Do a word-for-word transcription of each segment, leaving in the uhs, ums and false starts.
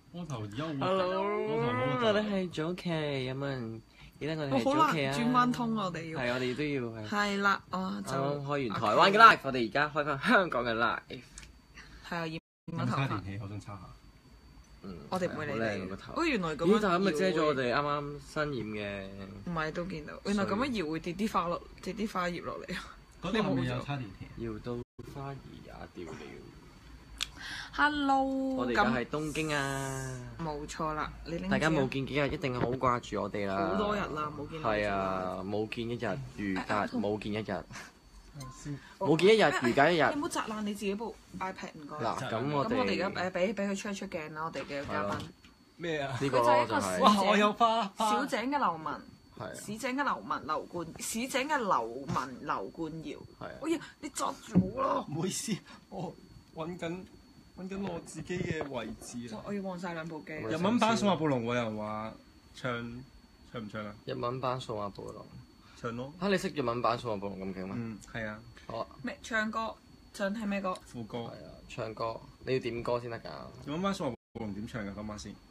我頭而家會 Hello， 我我哋係早期，有冇人記得我哋係好難早期啊？ 轉彎通我哋要。 係，我哋都要係。 係啦，我就啱啱開完 OK 台灣嘅 live，我哋而家開翻香港嘅 live。 係啊，染有咗頭髮冇叉電。器？我想叉下。 嗯， 我哋唔會理好靚你個頭。 哦，原來咁咦？ 樣但係咁咪遮咗我搖會哋啱啱新染嘅。 唔係都見到，原來咁樣搖會跌啲花落，跌啲花葉落嚟。 嗰度係咪有叉電器？ 搖到花兒也掉了。 Hello， 我哋而家咁係東京啊！ 冇錯啦，你拎大家支啊冇見幾日，一定好掛住我哋啦。 好多日啦冇見到係啊，冇見一日如隔哎冇見一日， 先冇見一日如隔一日。 你唔好砸爛你自己部 iPad 唔該。 嗱，咁咁我我哋而家哋誒俾俾佢出一出鏡啦，我哋嘅嘉賓。 咩啊？ 呢個佢就係一個就係哇！我有花花小井嘅流民， 係啊市井嘅流民劉冠，市井嘅流民劉冠堯。 係啊。 哎呀，你砸住我啦！ 唔好意思，我揾緊揾緊我自己嘅位置啊！ 我要望晒兩部機。 喂日文版數碼暴龍，有人話唱唱唔唱啊？ 日文版數碼暴龍唱咯。 嚇，你識日文版數碼暴龍咁勁咩？ 嗯，係啊， 好啊， 咩唱歌？想聽咩歌？ 副歌。 係啊，唱歌你要點歌先得㗎。 日文版數碼暴龍點唱㗎？講下先。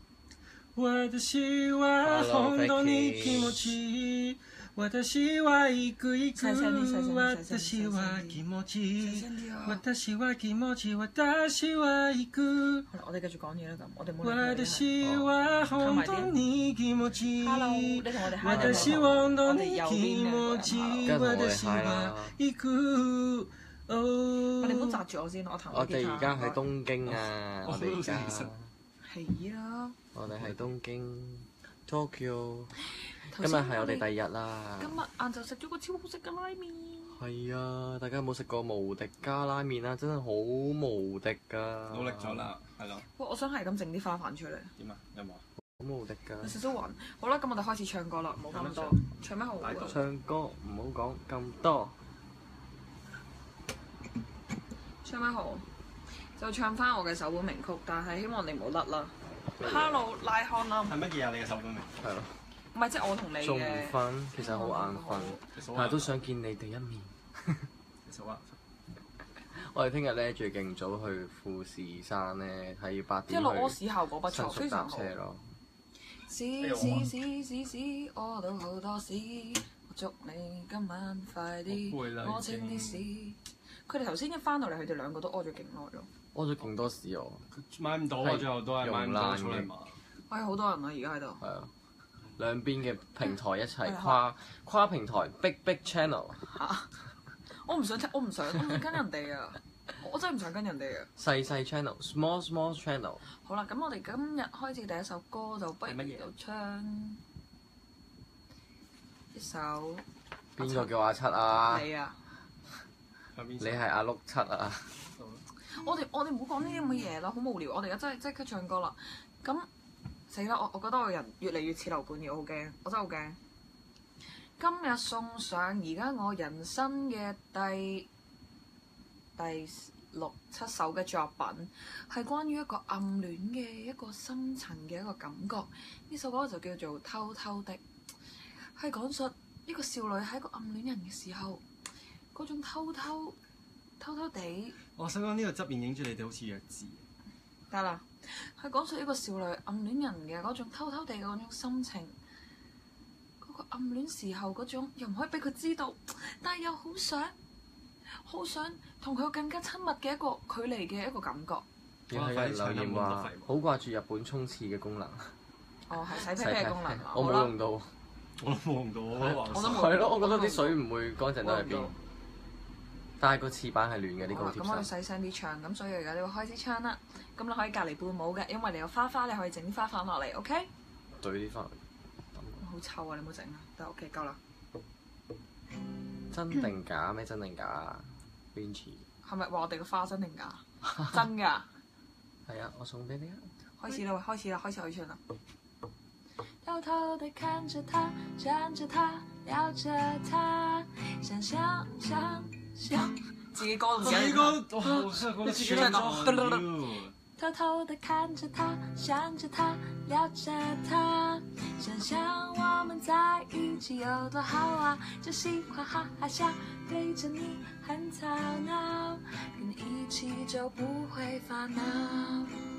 私は本当に気持ちいい。私は行く行く。私は気持ちいい。私は気持ちいい。私は行く。 好啦，我哋繼續講嘢啦咁，我哋冇理佢私は本當に気持ちいい。 Hello，你同我哋 hi 定私は本當に気持ちいい。 跟住同我哋私 hi は啦。 行く。 我哋唔好砸住我先，我彈我個吉他。 哋而家喺東京啊！我哋而家係啦。 我哋喺東京 Tokyo。 頭先今日係我哋第二日啦。 今日晏晝食咗個超好食嘅拉麵。 係啊！大家有冇食過無敵加拉麵啊？真係好無敵㗎！ 努力咗啦，係咯。 喂，我想係咁整啲花瓣出嚟。 點啊？有冇啊？ 好無敵㗎！ 有少少暈。好啦，咁我哋開始唱歌啦，冇咁多。唱咩好啊？ 唱歌唔好講咁多。 唱咩好？就唱翻我嘅首本名曲，但係希望你唔好甩啦。Hello，拉康啦。 係乜嘢啊？你嘅手本名？ 係咯。 唔係即係我同你嘅。 仲唔瞓？其實好眼瞓，但係都想見你哋一面。 數啊！ 我哋聽日咧最勁早去富士山咧，係要八點去一路屙屎效果不錯， 新宿搭非常好。 車咯。 屎屎屎屎屎，屙到好多屎，我祝你今晚快啲好攰啦屙清啲屎。佢哋頭先一翻到嚟，佢哋兩個都屙咗勁耐咯。 屙咗勁多屎我。 買唔到啊！最後都係買唔到草泥馬。 我有好多人啊，而家喺度。 係啊，兩邊嘅平台一齊係啊跨跨平台 Big Big Channel。 我唔想聽，我唔想，我唔想跟人哋啊！我真係唔想跟人哋啊！ 細細 channel Small Small Channel。 好啦，咁我哋今日開始第一首歌就不如係乜嘢就唱一首。 邊個叫阿七啊？ 你啊！ 你係阿碌七啊？ 我哋我哋唔好講呢啲咁嘅嘢啦，好無聊。我哋而家真係即刻唱歌啦。咁死啦！我我覺得我個人越嚟越似劉冠耀，好驚！我真係好驚。今日送上而家我人生嘅第第六七首嘅作品，係關於一個暗戀嘅一個深層嘅一個感覺。呢首歌就叫做《偷偷的》，係講述一個少女喺一個暗戀人嘅時候，嗰種偷偷偷偷地。 我想講呢個側面影住你哋好似弱智。 得啦，係講述一個少女暗戀人嘅嗰種偷偷地嘅嗰種心情，嗰、個暗戀時候嗰種又唔可以俾佢知道，但係又好想好想同佢有更加親密嘅一個距離嘅一個感覺。 有人留言話好掛住日本沖廁嘅功能。 哦，係洗屁屁嘅功能啊！ 我冇用到。 我都冇用到，我都話我都冇係咯，我覺得啲水唔會乾淨到喺邊。但係個廁板係暖嘅，呢個好啦，咁我哋貼身。 細聲啲唱，咁所以而家你會開始唱啦。咁你可以隔離伴舞嘅，因為你有花花，你可以整啲花瓣落嚟，OK？ 對啲翻嚟。 好臭啊！你唔好整啊！得 OK，夠啦。 真定假？咩真定假啊 Vinci 係咪話我哋個花真定假？真㗎。 係啊，我送俾你啊。 開始啦，開始啦，開始可以唱啦。偷偷地看着他，站着他，聊着他，想想想想，自己歌都自己個哇！真係覺得自己偷偷地看着他，想着他，聊着他，想想我們在一起有多好啊！就喜歡哈哈笑，對着你很吵鬧，跟你一起就不會煩惱。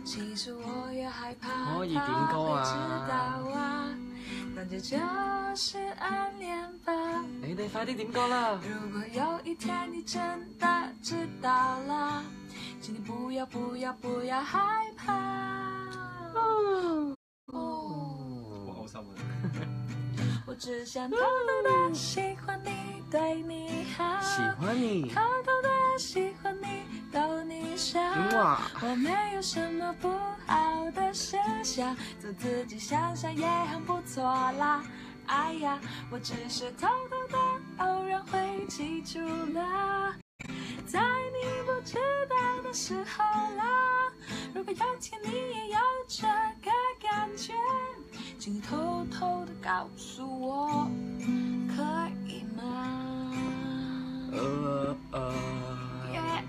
其實我也害怕可以點歌啊？ 他會知道啊，但這就是暗戀吧。 你哋快啲點歌啦！ 如果有一天你真的知道了，請你不要不要不要害怕。哦， 好開心啊！ 我只想偷偷的喜歡你，對你好， 喜歡你， 偷偷的喜歡你，逗你笑。 哇！ 我沒有什麼不好的思想，做自己想想也很不錯啦。哎呀，我只是偷偷的，偶然會記住了，在你不知道的時候啦。如果有天你也有這個感覺，請你偷偷的告訴我，可以嗎？ 呃呃。 耶！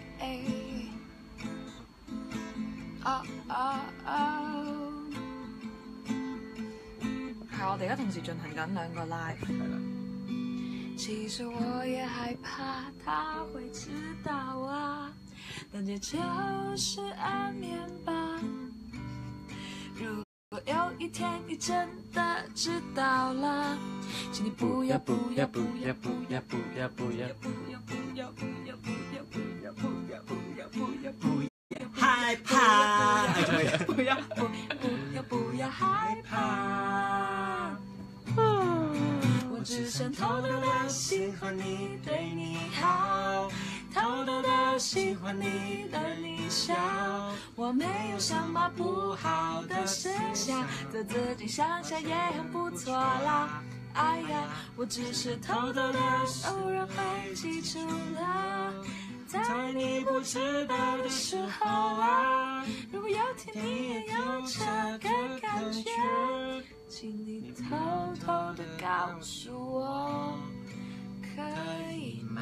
哦哦哦！係我哋而家同時進行緊兩個 live。係啦。其實我也害怕他會知道啊，但這就是暗戀吧。如果有一天你真的知道了，請你不要不要不要不要不要不要不要不要不要不要不要不要不要不要不要不要害怕，不要不不要不要害怕。我只想偷偷的喜歡你，對你好，偷偷的喜歡你，對你笑。我沒有什麼不好的思想，做自己想想也很不錯啦。哎呀，我只是偷偷的，偶然會記住了，在你不知道的時候啊。如果有天你也有這個感覺，請你偷偷的告訴我，可以嗎？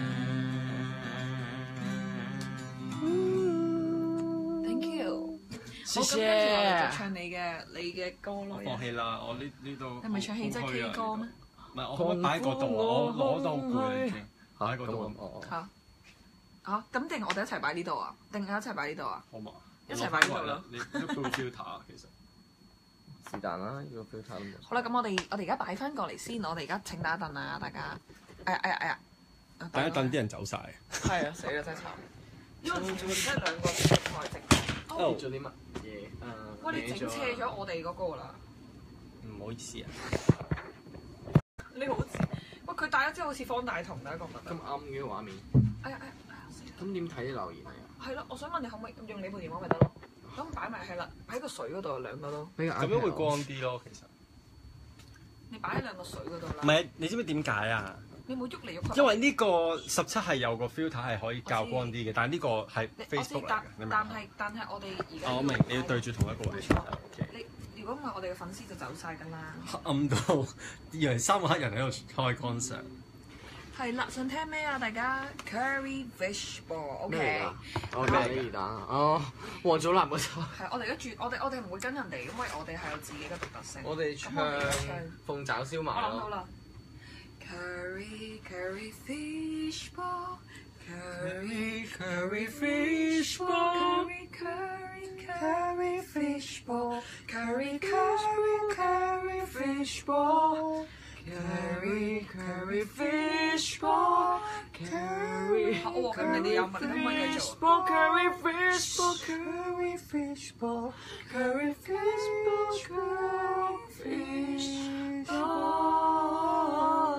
嗯 Thank you。 謝謝。 咁跟住我哋就唱你嘅你嘅歌咯。 放棄啦，我呢呢度。 你係咪唱氣質 K 歌咩？ 唔係，我可唔可以擺喺嗰度？我攞到攰啦已經。擺喺嗰度。 嚇嚇，咁定我哋一齊擺呢度啊？定係一齊擺呢度啊？ 好嘛？ 一齊擺呢度咯。 你都冇 filter 啊，其實。 是但啦，呢個 filter 都冇。 好啦，咁我哋我哋而家擺翻過嚟先，我哋而家請打凳啊，大家。哎呀哎呀哎呀！ 第一凳啲人走晒。 係啊，死啦真係慘。因為前面真係兩個台直。 哦，做啲乜嘢？ 哇！你整斜咗我哋嗰個啦。 唔好意思啊。 你好似，喂佢戴咗之後好似方大同嘅一個咁啱嘅畫面。 哎呀哎呀哎呀！ 咁點睇啲留言啊？ 係咯，我想問你可唔可以用你部電話咪得咯？咁擺埋係啦，喺個水嗰度兩個都。 咁樣會光啲咯，其實。 你擺喺兩個水嗰度啦。 唔係，你知唔知點解啊？ 你冇喐嚟喐去。 因為呢個十七係有個 filter 係可以較光啲嘅，但係呢個係 Facebook 嚟嘅，你明唔明？ 但係但係我哋而家。 我明，你要對住同一個位。 你如果唔係我哋嘅粉絲就走晒㗎啦。 黑暗到以為三個黑人喺度開 concert。 係啦，想聽咩啊？大家 Curry Fish Ball，OK？、 咩嚟㗎？我俾你打哦，黃祖藍嗰首。 係，我哋而家住，我哋我哋唔會跟人哋，因為我哋係有自己嘅獨特性。 我哋唱鳳爪燒賣我諗到咯。 啦。Curry Curry Fish Ball，Curry Curry fish Curry Curry Curry Fish Ball，Curry Curry Curry Fish Ball。Curry curry fish ball, curry curry fish ball, curry fish ball, curry fish ball, curry fish ball, curry fish ball。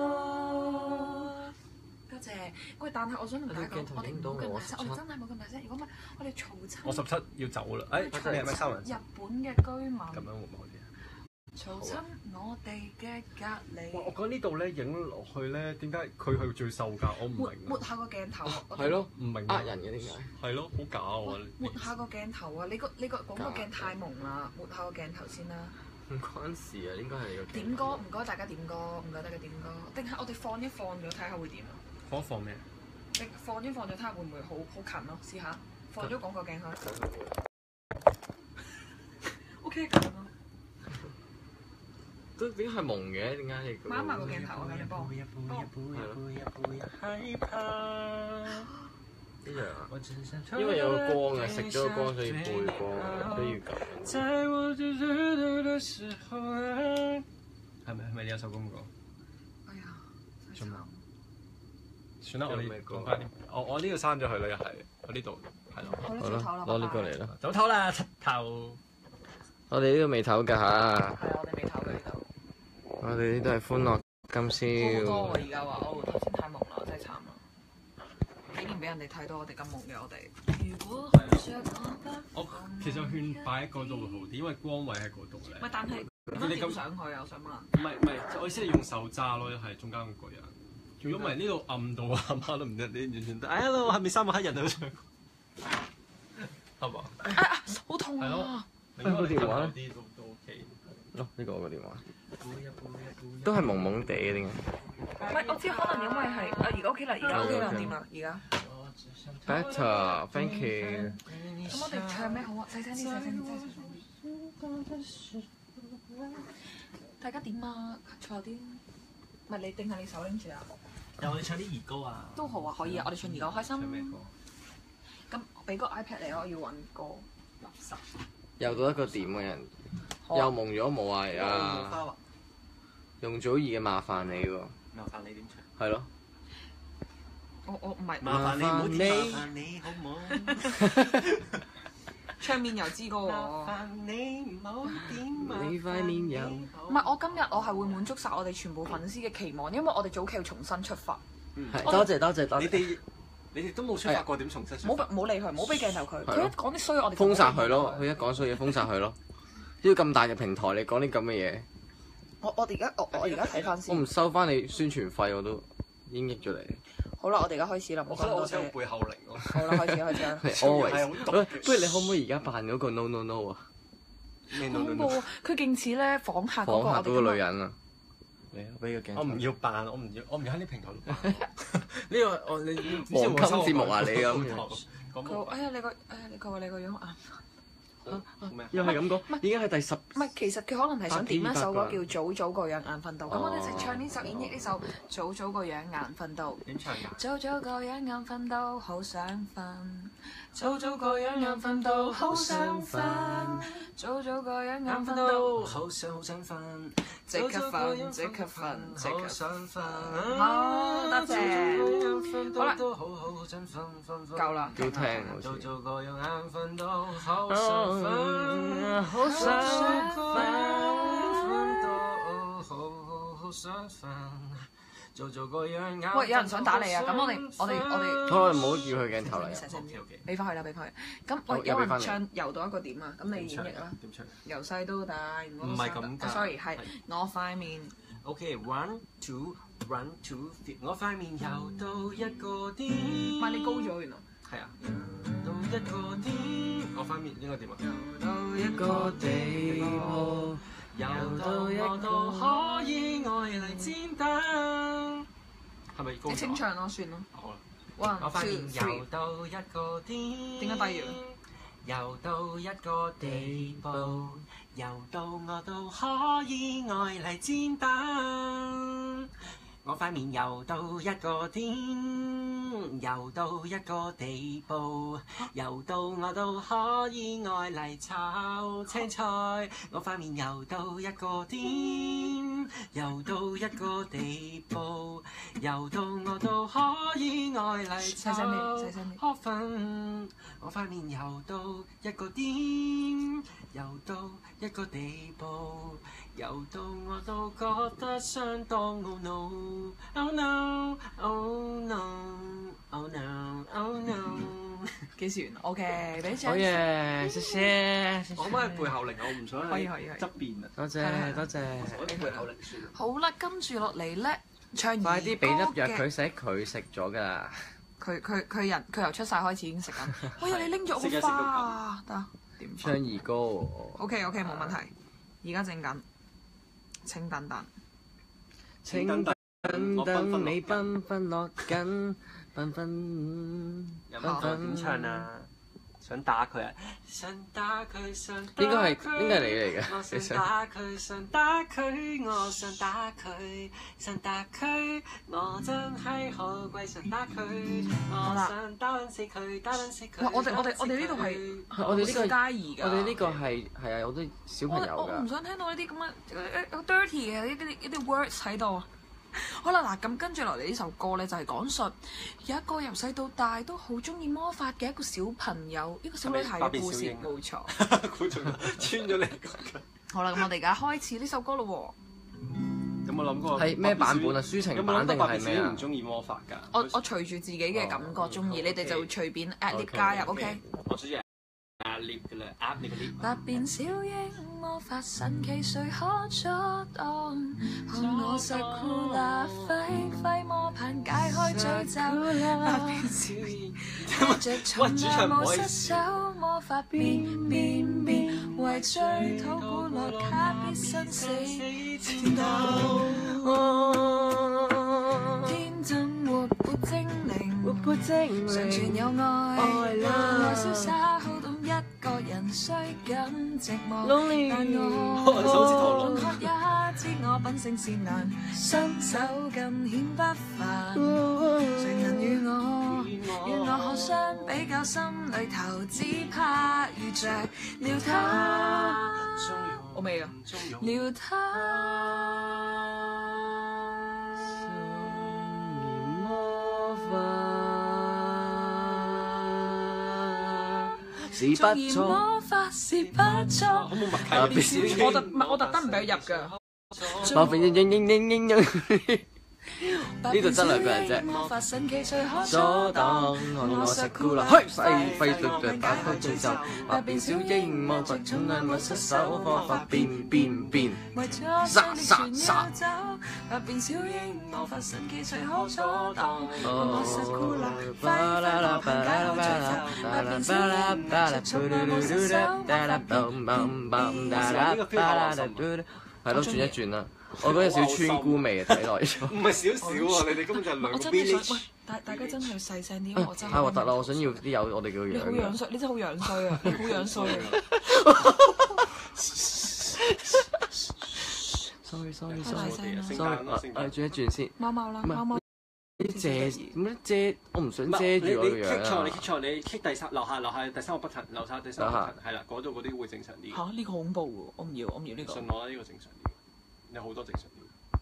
多謝。喂，但係我想同大家講，我哋唔好咁大聲，我哋真係冇咁大聲。如果唔係，我哋嘈親。 我十七要走啦，誒，咩咩收人？ 日本嘅居民。 咁樣會唔會好啲啊？ 嘈親我哋嘅隔離。 哇！我覺得呢度咧影落去咧，點解佢係最瘦㗎？我唔明。 抹下個鏡頭。 係咯， 唔明。 呃人嘅點解？ 係咯，好假喎！ 抹下個鏡頭啊！你個你個廣告鏡太蒙啦，抹下個鏡頭先啦。 唔關事啊，應該係你個鏡頭。 點歌唔該大家點歌，唔該大家點歌。定係我哋放一放咗睇下會點啊？ 放一放咩？ 你放一放咗睇下會唔會好好近咯？試下放咗廣告鏡頭。O K 咁咯。 都點解係蒙嘅？點解你？ 掹埋個鏡頭啊！咁你幫我。 係咯。 一樣啊。因為有個光啊，食咗個光所以背光，所以要咁。 在我嘟嘟嘟的時候啊，係咪係咪有首歌咁講？ 哎呀， 算啦，算啦，我哋講翻啲。我我呢度刪咗佢啦，又係我呢度係咯。 好啦，攞呢個嚟啦。 早唞啦，柒頭。 我哋呢度未唞㗎嚇。係啊，我哋未唞嘅呢度。 我哋呢度係歡樂今宵。 好多喎，而家話哦，頭先太朦啦，真係慘啦。竟然俾人哋睇到我哋咁朦嘅我哋。如果我其實勸擺喺嗰度會好啲，因為光位喺嗰度咧。 唔係，但係點樣上去啊？我想問。 唔係唔係，我意思係用手揸咯，係中間嗰個人。如果唔係呢度暗到阿媽都唔得，你完全得。哎呀，係咪三個黑人啊？上係嘛？ 啊！好痛啊！ 你個電話啲都都 OK。 咯，呢個我個電話。都係朦朦地嘅點解？ 唔係，我知可能因為係啊，而家 OK 啦，而家 OK 啦，點啦？而家。 Better，thank you。 咁我哋唱咩好啊？細聲啲，細聲啲，細聲啲。大家點啊？坐啲。唔係你定係你手拎住啊？ 有我哋唱啲兒歌啊。 都好啊，可以啊，我哋唱兒歌開心。 唱咩歌？ 咁俾個 iPad 你，我要揾歌。垃圾。 又到一個點嘅人，又蒙咗冇啊！而家容祖兒嘅麻煩你喎。 麻煩你點唱？ 係咯。 我我唔係。 麻煩你，麻煩你好唔好？ 唱面油之歌喎。 麻煩你唔好點麻煩你塊面油。 唔係，我今日我係會滿足晒我哋全部粉絲嘅期望，因為我哋早期要重新出發。 係，多謝多謝多謝。 你哋你哋都冇出發過，點重新出發？ 冇冇理佢，冇俾鏡頭佢。佢一講啲衰，我哋封殺佢咯！佢一講衰嘢，封殺佢咯！呢個咁大嘅平台，你講啲咁嘅嘢， 我我哋而家我我而家睇翻先。 我唔收翻你宣傳費，我都已經益咗你。 好啦，我哋而家開始啦，唔好講多謝。 背後靈咯。 好啦，開始開始啦。 Always。不如你可唔可以而家扮嗰個 no no no 啊？ 恐怖！佢勁似咧訪客嗰個。 訪客嗰個女人啊！嚟啊！俾個鏡頭。 我唔要扮，我唔要，我唔要喺啲平台度扮。呢個我你黃金節目啊！你咁。 佢話：哎呀，你個哎呀，你佢話你個樣啊！ 又係咁講，已經係第十。 唔係，其實佢可能係想點一首歌叫《早早個樣眼瞓到》。咁我哋一齊唱呢首演繹呢首《早早個樣眼瞓到》。 點唱㗎？ 早早個樣眼瞓到，好想瞓。早早個樣眼瞓到，好想瞓。早早個樣眼瞓到， 好想好想瞓。 即刻瞓，即刻瞓，即刻想瞓。 好，多謝。好啦，夠啦。 要聽好似。 早早個樣眼瞓到，好想瞓， 好想瞓到，好好想瞓。做做個樣眼。 喂，有人想打你啊！咁我哋我哋我哋。 好，唔好要佢鏡頭嚟。 細聲啲，俾翻佢啦，俾翻佢。咁喂，有人唱遊到一個點啊？咁你演繹啦。 點唱？ 由細到大， 唔係咁㗎。 sorry，係我塊面。 OK，one two，one two three，我塊面遊到一個點。 唔係你高咗原來。 係啊。到一個點。我塊面應該點啊？ 遊到一個地步。 遊到我都可以愛嚟煎蛋，係咪高咗？ 你清唱咯，算咯。 好啦。 One 我塊 two 面 three。 遊到一個點。點解低咗？ 遊到一個地步，遊到我都可以愛嚟煎蛋。我塊面遊到一個點，遊到一個地步，遊到我都可以愛嚟炒青菜。我塊面遊到一個點，遊到一個地步，遊到我都可以愛嚟炒河粉。我塊面遊到一個點，遊到一個地步，遊到我都覺得相當懊惱。Oh no! Oh no! Oh no! Oh no! 幾時完 ？OK，俾張。 好嘢，謝謝。 我可唔可以背後靈？我唔想可以可以側邊啊。 多謝多謝。 我背後靈算。 好啦，跟住落嚟咧，唱兒歌嘅。 快啲俾粒藥佢食，佢食咗㗎。 佢佢佢人佢由出世開始已經食緊。哎呀，你拎咗好花啊！得點唱兒歌喎。 OK OK，冇問題。而家整緊，請等等。 請等等你繽紛落緊，繽紛繽紛。 點唱啊？ 想打佢啊！想打佢，想打佢。 應該係應該係你嚟嘅。 我想打佢，想打佢，我想打佢，想打佢，我真係好鬼想打佢。我想打撚死佢，打撚死佢。 哇！我哋我哋我哋呢度係我哋呢個家兒㗎。 我哋呢個係係啊，有啲小朋友㗎。 我我唔想聽到呢啲咁嘅 dirty 嘅呢啲呢啲 words 喺度。好啦，嗱咁跟住落嚟呢首歌咧，就係講述有一個由細到大都好中意魔法嘅一個小朋友，一個小女孩嘅故事，冇錯。 估中穿咗你。 好啦，咁我哋而家開始呢首歌咯喎。有冇諗過係咩版本啊？抒情版定係咩啊？ 唔中意魔法㗎。 我我隨住自己嘅感覺中意，你哋就隨便 add 加入 ，OK？ 我中意 add 㗎啦 ，add 你個 lift。 百變小櫻魔法神奇，誰可阻擋？看我實酷啦，揮揮魔棒解開詛咒。百變小櫻，隻蟲也冇失手，魔法變變變，為追討古樂卡必生死戰鬥。天真活潑精靈，活潑精靈，常存有愛，愛瀟灑好動一個人雖感寂寞，但我盡喝也知我品性善良，身手更顯不凡。誰能與我與我可相比較，心裏頭只怕遇着了他。我未啊，了他。 是不錯， 魔法是不錯。好冇默契，我特唔係我特登唔俾佢入㗎。 魔法應應應應應應，呢度得兩個人啫。 魔法神奇隨可阻擋，我實酷啦，嘿，揮揮對對打開詛咒，百變小櫻魔法從來沒失手，魔法變變變，殺殺殺。百變小櫻魔法神奇隨可阻擋，我實酷啦，揮揮魔法解開詛咒，百變小櫻魔法從來沒失手，魔法變變變。係咯，轉一轉啦。我覺得有少少村姑味啊，睇落咗。 唔係少少喎，你哋根本就係兩個 village。 大大家真係要細聲啲，因為我真係。 太核突啦！我想要啲有我哋叫樣。 你好樣衰，你真係好樣衰啊！你好樣衰啊 ！sorry sorry 大 sorry 聲 sorry，誒轉一轉先。 貓貓啦，貓貓。 啲遮咁樣遮，我唔想遮住我個樣啊！ 你 kick 錯，你 kick 錯，你 kick 第三樓下樓下第三個 button，樓下第三個 button，係啦，嗰度嗰啲會正常啲。 嚇！呢個恐怖喎，我唔要，我唔要呢個。 信我啦，呢個正常啲。有好多正常啲。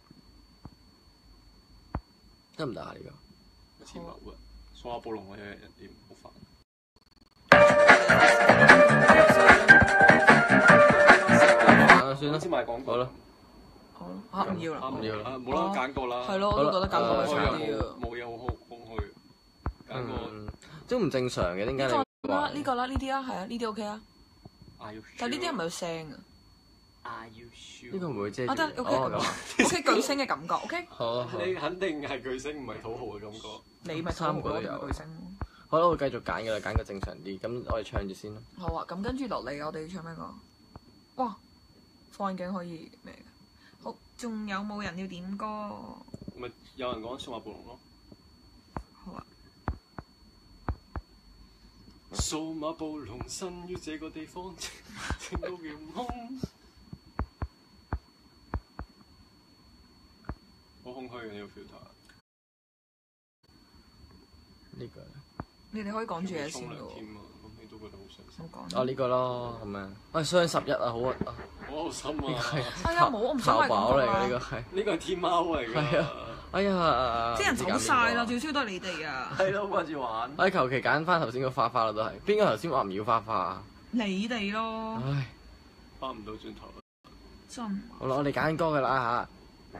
得唔得啊？呢個一千萬喎，數下暴龍我有人點好煩。算啦，先賣廣告啦。 好咯，嚇唔要啦， 唔要啦， 冇啦，揀過啦。 係咯，我都覺得揀過係差啲啊。冇嘢好好空虛，揀過都唔正常嘅，點解你話呢個啦？呢啲啊，係啊，呢啲 OK 啊。但係呢啲係咪有聲啊？ 呢個唔會遮住。 我得 OK OK 巨星嘅感覺 OK。 好， 你肯定係巨星，唔係土豪嘅感覺。 你咪三個都有巨星。 好啦，我繼續揀嘅啦，揀個正常啲。咁我哋唱住先啦。 好啊，咁跟住落嚟，我哋要唱咩歌？哇！放眼鏡可以咩？好，仲有冇人要點歌？ 咪有人講數碼暴龍咯。 好啊。 數碼暴龍身於這個地方，情到遙控。好空虛嘅呢個 filter。 呢個。 你哋可以講住嘢先喎。 咁你都覺得好傷心。 我講。 哦，呢個咯，咁樣。喂，雙十一啊，好啊。 好心啊！ 哎呀，冇，我唔想買寶嚟嘅呢個係。 呢個係天貓嚟㗎。係啊。哎呀！ 啲人走曬啦，最衰都係你哋啊。 係咯，掛住玩。 我求其揀翻頭先個花花啦，都係。邊個頭先話唔要花花啊？ 你哋咯。 唉， 翻唔到轉頭啦。 真。 好啦，我哋揀歌㗎啦嚇。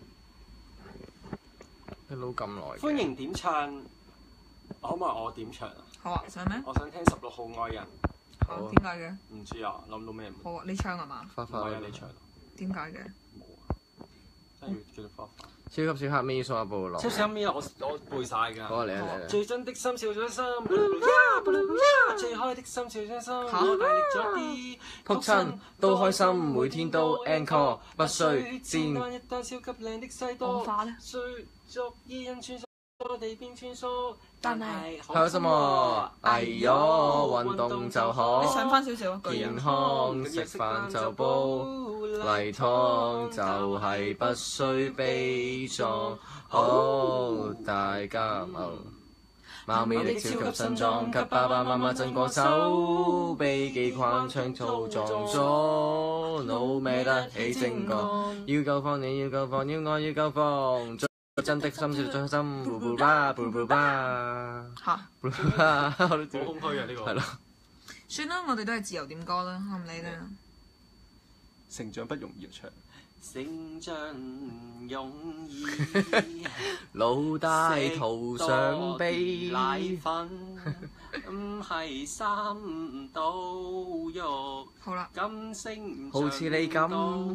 一撈咁耐。 歡迎點唱，可唔可以我點唱啊？ 好啊，想咩？ 我想聽十六號愛人。 好。點解嘅？ 唔知啊，諗到咩？ 好啊，你唱係嘛？ 花花啊，你唱。 點解嘅？ 冇啊，真係要叫做花花。 超級小黑咪數碼暴龍。 超級小黑咪我我背曬㗎。 好啊，嚟啊嚟啊！ 最真的心笑咗心，最開的心笑咗心，我大力咗啲， 撲親都開心，每天都 encore， 不需煎。 我花咧。 最作意人穿我哋邊穿梭， 但係開心喎，哎唷，運動就好。 你上翻少少健康食飯就煲例湯，就係不需悲壯。好，大家好。貓咪的超級腎臟，給爸爸媽媽震過手，臂肌框槍粗壯咗，腦咩得起精幹，要夠放你要夠放，要愛要夠放，真的心跳最心，布布巴布布巴嚇， 布布巴，好空虛啊呢個。 係咯。 算啦，我哋都係自由點歌啦，我唔理啦。 成長不容易唱。成長容易， 老大徒上臂， 奶粉唔係三到肉。 好啦， 金星好似你咁，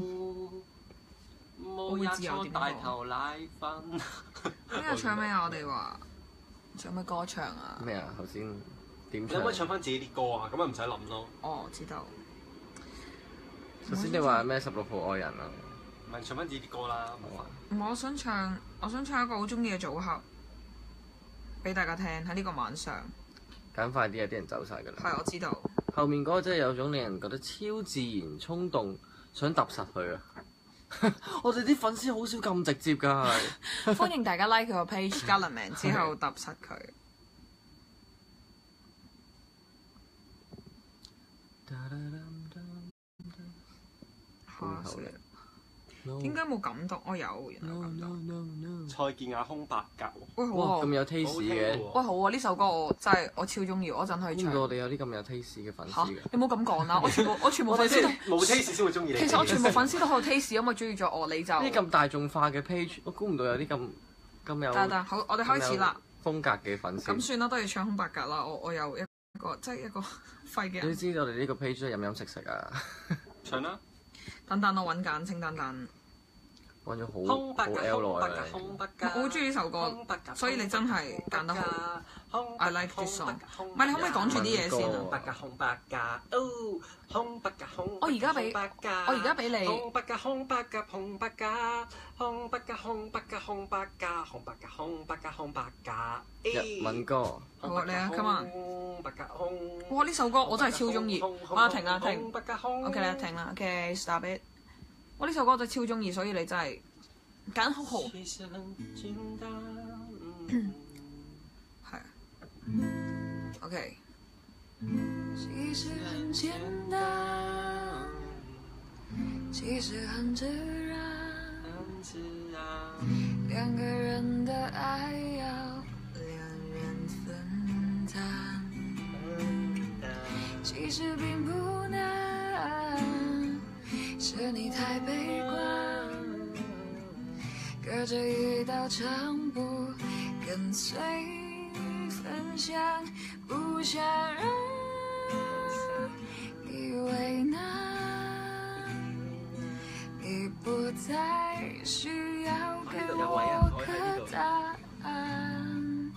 冇日錯大頭奶粉。 呢個唱咩啊？我哋話唱咩歌唱啊？ 咩啊？頭先點唱？ 你可唔可以唱翻自己啲歌啊？咁咪唔使諗咯。 哦，知道。 首先你話咩十六號愛人啊？ 唔係唱翻自己啲歌啦，冇啊。 我想唱，我想唱一個好中意嘅組合，俾大家聽喺呢個晚上。 揀快啲啊！啲人走晒㗎啦。 係，我知道。 後面嗰個真係有種令人覺得超自然衝動，想揼實佢啊！我哋啲粉絲好少咁直接㗎，係。 歡迎大家 like 佢個 page Galaman 之後揼實佢。嚇死！點解冇感動？我有，原來有感動。 蔡健雅空白格。 喂，好哇！ 啊！ 咁有 taste 嘅。 喂，好啊！呢首歌我真係我超中意，我陣去唱。 邊個我哋有啲咁有 taste 嘅粉絲嚇！ 㗎？ 你冇咁講啦，我全部我全部粉絲都冇 taste 先會中意你。 其實我全部粉絲都好有 taste，因為中意咗我，你就。 呢啲咁大眾化嘅 page，我估唔到有啲咁咁有。 得得，好，我哋開始啦。 風格嘅粉絲。 咁算啦，都要唱空白格啦。我我有一個即係一個廢嘅人。 你知我哋呢個 page 都係飲飲食食啊。 唱啦。 等等，我揾緊，請等等。 揾咗好好 L 耐啦。 我好中意呢首歌，所以你真係揀得好。I like this song。唔係，你可唔可以講住啲嘢先啊？ 白格空白格，哦，空白格空。 我而家俾我而家俾你。 空白格空白格空白格，空白格空白格空白格，空白格空白格空白格。 日文歌。 好啊，你啊，come on。 空白格空。 哇！呢首歌我真係超中意。我停啦停。 空白格空。 OK 啦，停啦。OK，stop it。我呢首歌真係超中意，所以你真係揀好好。係啊。OK。其實很簡單，其實很自然，兩個人的愛要兩人分擔，其實並不難，是你太悲觀，隔着一道牆不跟隨分享，不想讓你為難，你不再需要給我個答案，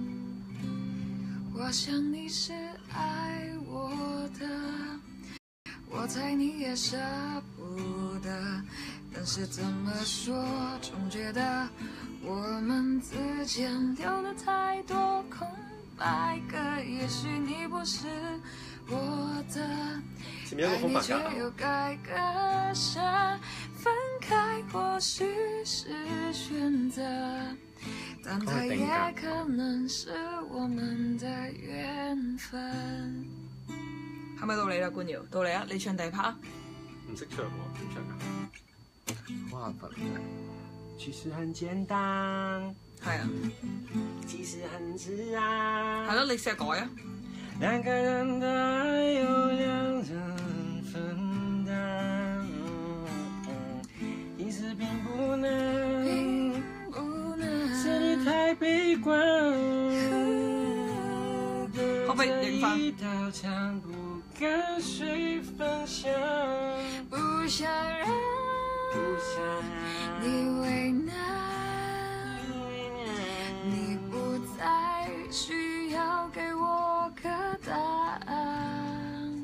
我想你是愛我的，我猜你也捨不得，但是怎麼說總覺得我們之間留了太多空白格，也許你不是我的，愛你卻又該割捨，分開或許是選擇，但它也可能是我們的緣分。係咪到你啦，官瑤？到你啊！你唱第一 part。 唔識唱喎，點唱㗎？ 好眼瞓。 其實很簡單。 係啊。 其實很自然。 係咯，你試下改啊。 兩個人的愛有兩人分擔，其實並不難，並不難，是你太悲觀， 可唔可以認翻？ 一道牆不跟誰分享， 不想讓你為難，你不再需要給我個答案，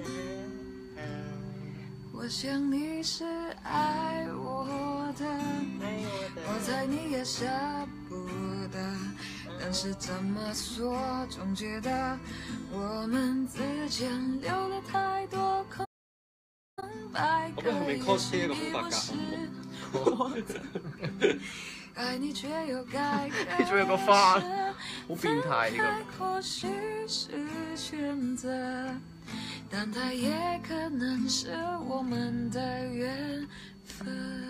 我想你是愛我的，我猜你也捨不得， 但是怎麼說，總覺得我們之間留了太多空白。 我覺得係咪 cosplay 一個空白格？ 愛你卻又該你仲有個花，好變態呢個。 或許是選擇，但它也可能是我們的緣分。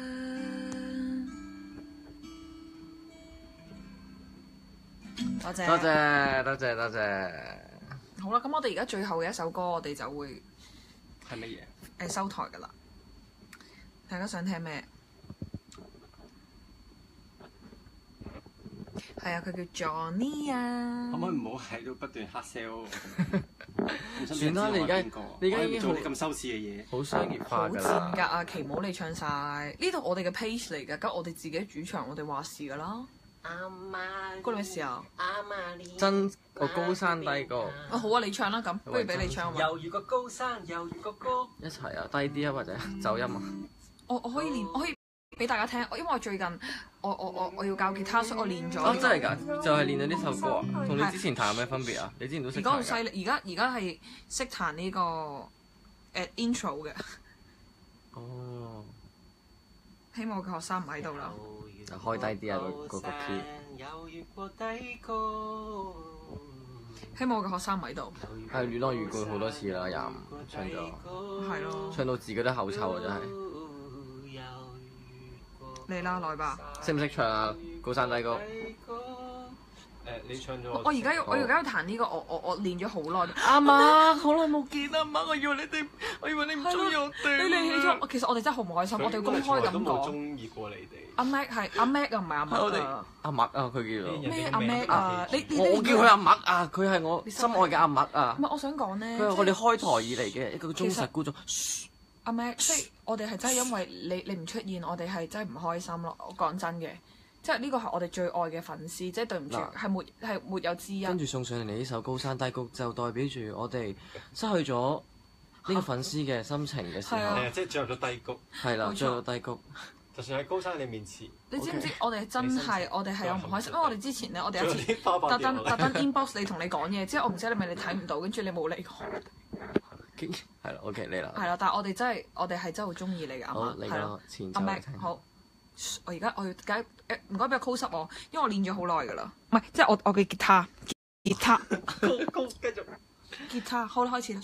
多謝多謝多謝多謝。 好啦，咁我哋而家最後嘅一首歌，我哋就會係乜嘢？ 誒收台噶啦。大家想聽咩？係啊，佢叫 Johnny 啊。 可唔可以唔好喺度不斷黑 sell？ 算啦，你而家你而家已經做啲咁羞恥嘅嘢， 好商業化好㗎賤㗎！ 啦。 啊，奇冇你唱晒，呢度我哋嘅 page 嚟㗎，咁我哋自己主場，我哋話事㗎啦。關你咩事啊？ 真個高山低谷。 啊好啊，你唱啦咁，不如俾你唱啊嘛。 猶如個高山，猶如個歌。 一齊啊，低啲啊，或者走音啊。 我我可以練，我可以俾大家聽，因為我最近我我我我要教吉他，所以我練咗。 哦，真係㗎，就係練咗呢首歌啊，同你之前彈有咩分別啊？你之前都識彈㗎。 而家好犀利，而家而家係識彈呢個誒 intro 嘅。 哦。 希望我嘅學生唔喺度啦。 開低啲啊，嗰嗰個 key。 希望我嘅學生唔喺度。 係亂浪遇過好多次啦，廿五唱咗。 係咯。 唱到自己都口臭啊！真係。 嚟啦，來吧。 識唔識唱啊？高山低谷。 誒，你唱咗。 我而家要我而家要彈呢個，我我我練咗好耐。 阿媽，好耐冇見啊！阿媽，我以為你哋，我以為你唔中意我哋。 你哋起咗，其實我哋真係好唔開心，我哋要公開咁都冇講。 中意過你哋。 阿 Mac 係阿 Mac 啊，唔係阿麥啊。 阿麥啊，佢叫做。 咩阿 Mac 啊？你你我我叫佢阿麥啊，佢係我心愛嘅阿麥啊唔。係，我想講咧。 佢係我哋開台以嚟嘅一個忠實觀眾。 阿 Mac，即係我哋係真係因為你你唔出現，我哋係真係唔開心咯。我講真嘅，即係呢個係我哋最愛嘅粉絲，即係對唔住，係沒係沒有之一。 跟住送上嚟呢首《高山低谷》，就代表住我哋失去咗呢個粉絲嘅心情嘅時候。 係啊係啊，即係進入咗低谷。 係啦， 冇錯進入低谷。 就算喺高山你面前， 你知唔知我哋真係我哋係有唔開心，因為我哋之前咧，我哋仲有一次啲花瓣特掉落嚟。 登特登 inbox 你同你講嘢，之後我唔知你咪你睇唔到，跟住你冇理我。 係啦，OK，嚟啦。 係啦，但係我哋真係我哋係真係好中意你嘅阿好， 媽， 嚟係咯個。前阿奏 Mac 聽。 好，我而家我要解誒唔該俾個 close up 我，因為我練咗好耐㗎啦。唔係，即係我我嘅吉他，吉他， 高高繼續。 吉他，好啦，開始啦。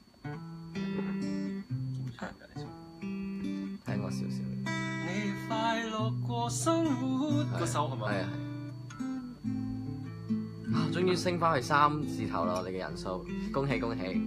聽我少少。 你快樂過生活。個手係咪？ 係啊係。啊！終於升翻去三字頭啦！我哋嘅人數，恭喜恭喜！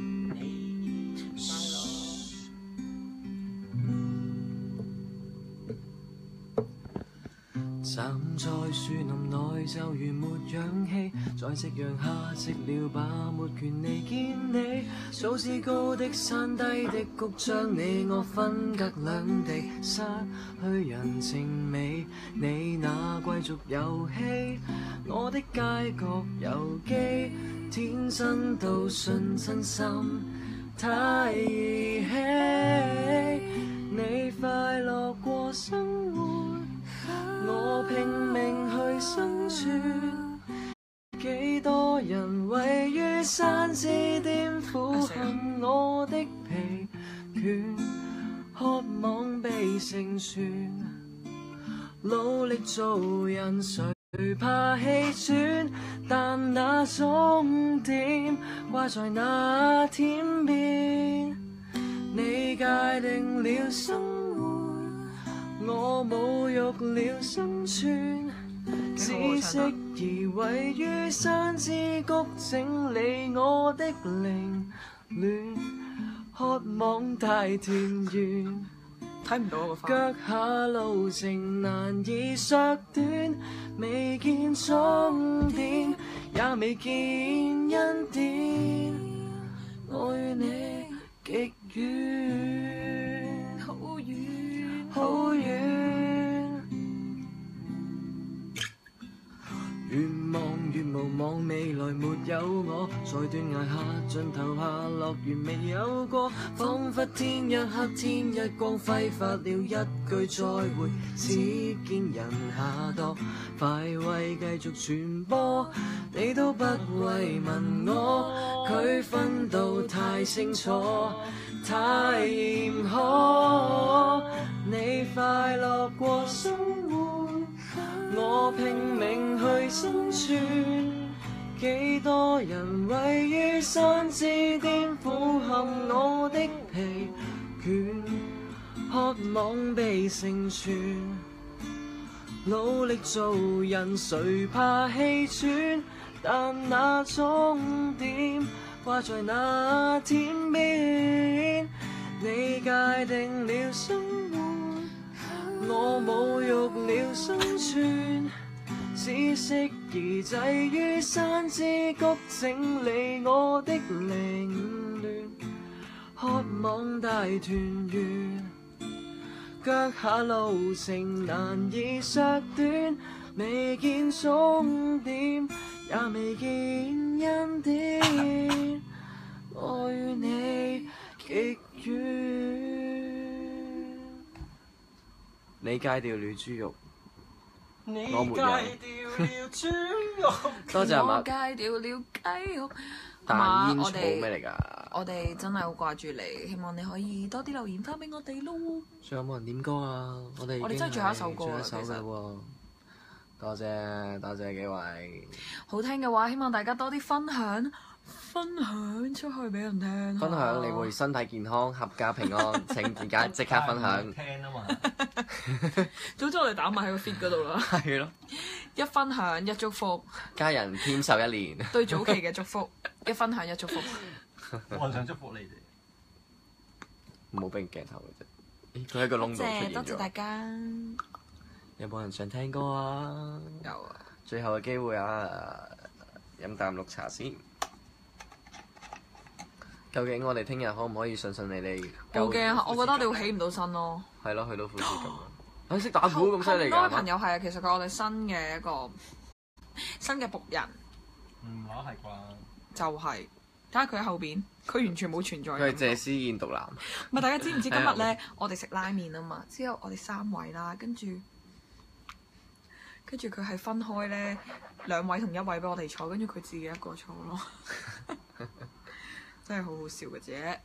站在樹林內就如沒氧氣，在夕陽下寂寥吧，沒權利見你。早知高的山低的谷，將你我分隔兩地，失去人情味。你那貴族遊戲，我的街角遊記，天真到信真心太兒戲。你快樂過生活，我拼命去生存，幾多人位於山之巔俯瞰我的疲倦，渴望被成全，努力做人誰怕氣喘，但那終點掛在那天邊，你界定了生活，我侮辱了生存，只適宜位於山之谷，整理我的凌亂，渴望大團圓。 睇唔到個花。 腳下路程難以削短，未見終點，也未見恩典，我與你極遠， 好遠， 好遠。願望越無望未來沒有我，在斷崖下盡頭下樂園未有過，彷彿天一黑天一光揮發了一句再會，只見人下墮，快慰繼續傳播，你都不慰問我，區分到太清楚，太嚴苛，你快樂過生活，我拼命去生存，幾多人位於山之巔俯瞰我的疲倦，渴望被成全，努力做人誰怕氣喘，但那終點掛在那天邊，你界定了生活，我侮辱了生存，只適宜滯於山之谷整理我的凌亂，渴望大團圓，腳下路程難以削短，未見終點也未見恩典，我與你極遠。你戒掉了豬肉，我沒有。 你戒掉了豬肉， 多謝阿我麥。 戒掉了雞肉。 彈煙草我哋咩嚟㗎？ 我哋真係好掛住你，希望你可以多啲留言翻俾我哋咯。 仲有冇人點歌啊？我哋我哋真係最後一首歌啦最後一首嘅喎。多謝多謝幾位。 好聽嘅話，希望大家多啲分享，分享出去俾人聽。 分享你會身體健康、合家平安。請而家即刻分享。 聽啊嘛， 早知我哋打埋喺個 feed 嗰度啦。 係咯， 一分享一祝福， 家人添壽一年。 對早期嘅祝福，一分享一祝福。 我想祝福你哋。 冇俾人鏡頭嘅啫。咦佢喺個窿度出現多謝大咗。 家。 有冇人想聽歌啊？ 有啊。 最後嘅機會啊！飲啖綠茶先。究竟我哋聽日可唔可以順順利利？ 好驚，我覺得你會起唔到身咯。 係咯，去到富士咁樣。你識打鼓咁犀利多位朋㗎？ 友係啊，其實佢係我哋新嘅一個新嘅僕人， 唔話係啩？ 就係睇下佢喺後邊，佢完全冇存在感。 佢係謝師宴獨男。 唔係大家知唔知今日咧，我哋食拉麵啊嘛，之後我哋三位啦，跟住跟住佢係分開咧，兩位同一位俾我哋坐，跟住佢自己一個坐咯，真係好好笑嘅啫。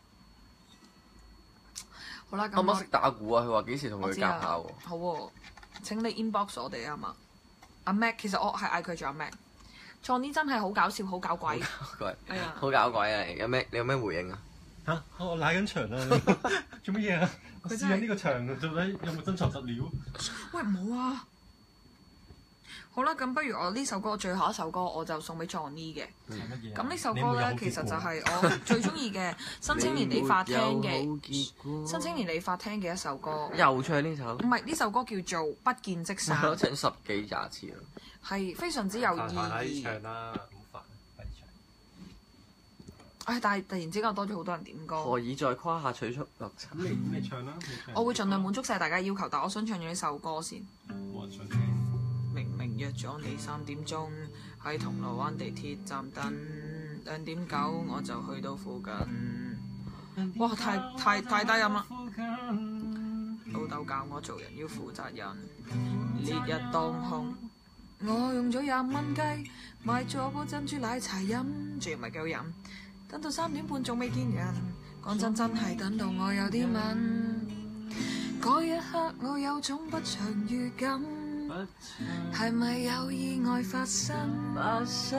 好啦，咁可唔可以識打鼓啊？佢話幾時同佢夾我知啊下喎？ 好喎，請你 inbox 我哋啊嘛。阿 Mac 其實我係嗌佢做阿 Mac。Johnny 真係好搞笑，好搞鬼。 鬼哎呀， 好搞鬼啊！你有咩你有咩回應啊？ 嚇！我拉緊場啊！做乜嘢啊？我試緊呢個場到底有冇真材實料？ 喂，唔好啊！好啦，咁不如我呢首歌最後一首歌我就送俾 Johnny 嘅。 係乜嘢啊？ 咁呢首你有冇有好歌咧，其實就結果係我最中意嘅新青年理髮廳嘅嘅新青年理髮廳嘅一首歌。 又唱呢首唔，係呢首歌叫做《不見即散係》，咯，唱十幾廿次啦。 係非常之有意義。 唱啦，好煩，快啲唱。 唉，但係突然之間多咗好多人點歌。 何以在胯下取出綠茶？ 咁你咁你唱啦，你唱。 我會盡量滿足晒大家要求，但我想唱咗呢首歌先。 冇人想聽。 明明約咗你三點鐘喺銅鑼灣地鐵站等，兩點九我就去到附近。哇！太太太低音啦！老豆教我做人要負責任，烈日當空，我用咗廿蚊雞買咗杯珍珠奶茶飲，仲唔係幾好飲。等到三點半仲未見人，講真真係等到我有啲悶。嗰一刻我有種不祥預感。係咪有意外發生？發生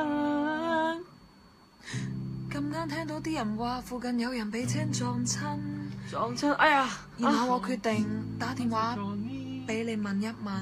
咁啱聽到啲人話附近有人俾車撞親， 撞親！哎呀！ 然後我決定打電話俾你問一問。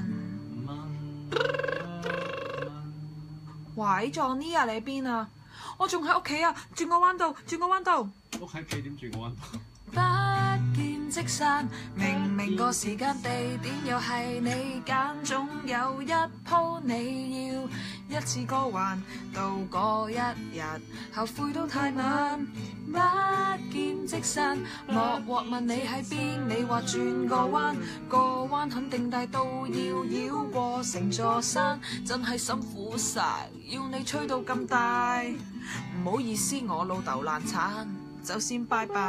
喂，Johnny 啊，你喺邊啊？我仲喺屋企啊，轉個彎道，轉個彎道。 屋喺幾點轉個彎？ 不見即即散。明明個時間地點又係你揀，總有一鋪你要一次過還到嗰一日，後悔都太晚，不見即散。莫或問你喺邊，你話轉個彎，個彎肯定大到要繞過成座山，真係辛苦晒，要你吹到咁大。唔好意思，我老豆爛產，就先拜拜。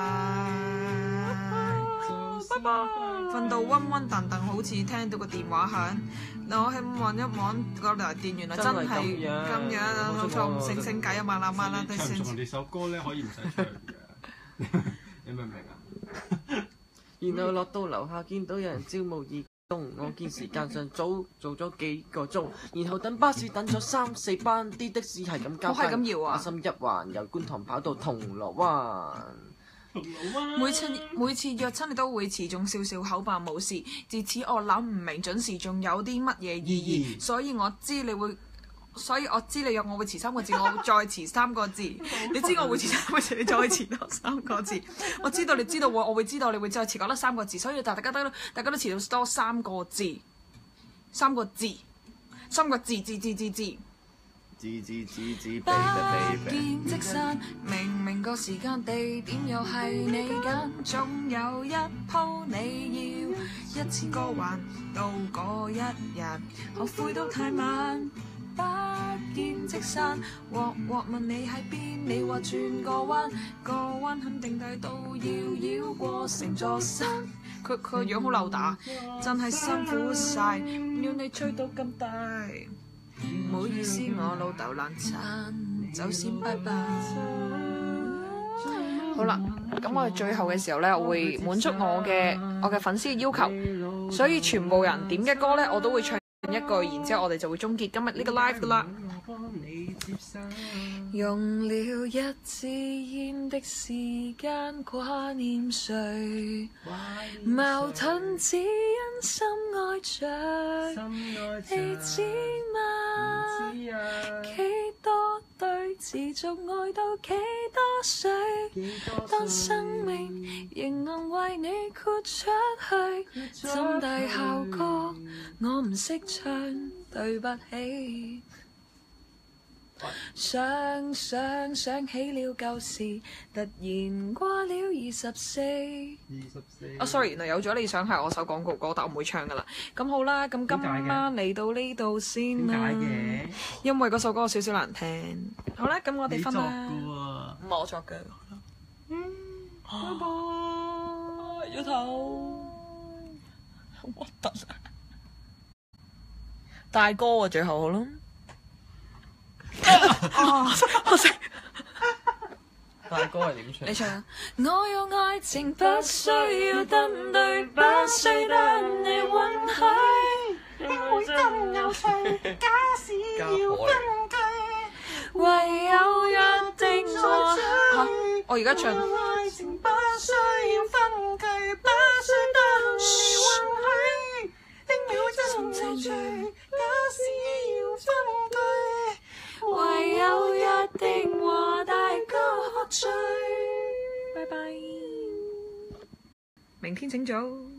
拜拜。瞓到暈暈沌沌，好似聽到個電話響。嗱，我係望一望個來電，原來真係咁樣，老錯唔醒醒計啊嘛啦嘛啦。 唱唔同你首歌咧，可以唔使唱嘅，你明唔明啊？ 然後落到樓下見到有人招募義工，我見時間上早做咗幾個鐘，然後等巴士等咗三四班，啲的士係咁交班，阿心一環由觀塘跑到銅鑼灣。 每次每次約親你都會遲中少少，口扮冇事。自此我諗唔明準時仲有啲乜嘢意義，所以我知你會，所以我知你約我會遲三個字，我會再遲三個字。你知我會遲三個字，你再遲多三個字。我知道你知道我，我會知道你會再遲多三個字，所以大家都大家都遲到多三個字，三個字，三個字字字字字。 字字字字不見即散，明明個時間地點又係你揀，總有一鋪你要一次過還到嗰一日，後悔都太晚。不見即散，鑊鑊問你喺邊，你話轉個彎，個彎肯定大到要繞過成座山。佢佢個樣好扭打，真係辛苦晒，要你吹到咁大。唔好意思，我老豆爛產，就先拜拜。好啦，咁我哋最後嘅時候呢，我會滿足我嘅我嘅粉絲嘅要求，所以全部人點嘅歌呢，我都會唱一句，然之後我哋就會終結今日呢個 live 噶啦。用了一支煙的時間掛念誰，矛盾只因心愛着，你知嗎？幾多對持續愛到幾多歲？當生命仍能為你豁出去，怎大效果？我唔識唱，對不起。想想想起了舊時，突然過了二十四。二十四。啊 ，sorry， 原來有咗你想係我首廣告歌，但我唔會唱噶啦。咁好啦，咁今晚嚟到呢度先啦。點解嘅？因為嗰首歌有少少難聽。好啦，咁我哋分啦。你作噶喎？我作嘅。嗯。拜拜。要頭。好核突啊！大歌啊，最後好啦。哦，我識。 大歌係點唱？ 你唱。我有愛情，不需要登對，不需得你允許，會更有趣。假使要分居，唯有約定我。嚇！我而家唱。我有愛情，不需要分居，不需得你允許，輕秒真有趣。假使要分居。唯有約定和大家喝醉，拜拜，明天請早。